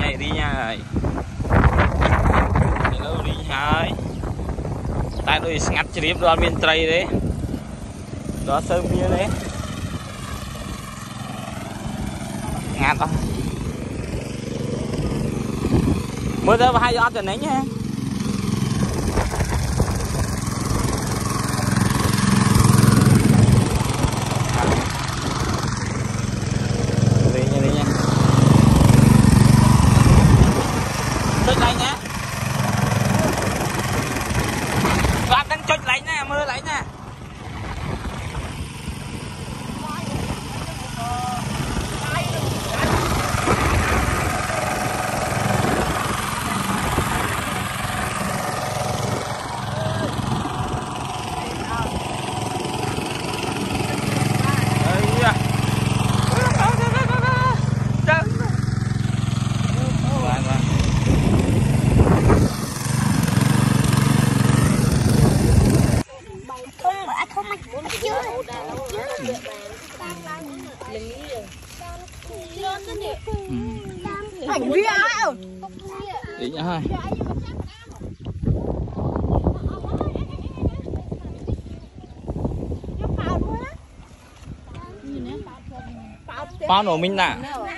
này đi nha rồi. Hello đi hai. Tại đôi ngắt chìm đoan miền Tây đấy. Đó sớm như đấy. Ngạt không? Mưa tới hai giọt rồi đấy nha. Đi nha. Chốt lại nha. Bạn đang chốt lại nè, mưa lại nè. Đi nha hai. Bao nổ mình nè.